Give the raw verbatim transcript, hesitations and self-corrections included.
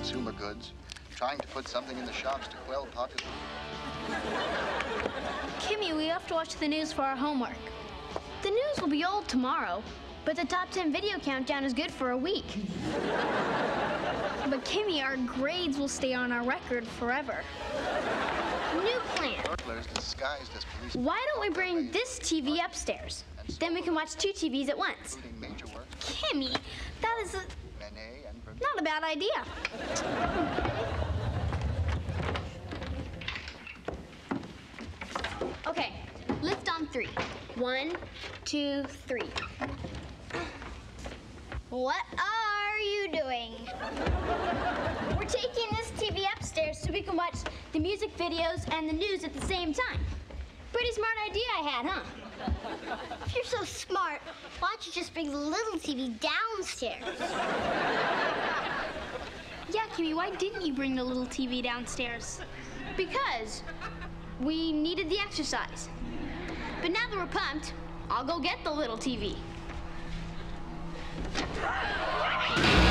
consumer goods, trying to put something in the shops to quell popular. Kimmy, we have to watch the news for our homework. The news will be old tomorrow, but the top ten video countdown is good for a week. But Kimmy, our grades will stay on our record forever. New plan. Burglars disguised as police. Why don't we bring this T V upstairs? Then we can watch two T Vs at once. Major work. Kimmy, that is a, Manet and Vermeer. not a bad idea. Okay, lift on three. One, two, three. What are you doing? We're taking this T V upstairs so we can watch the music videos and the news at the same time. Pretty smart idea I had, huh? If you're so smart, why don't you just bring the little T V downstairs? Yeah, Kimmy, why didn't you bring the little T V downstairs? Because we needed the exercise. But now that we're pumped, I'll go get the little T V.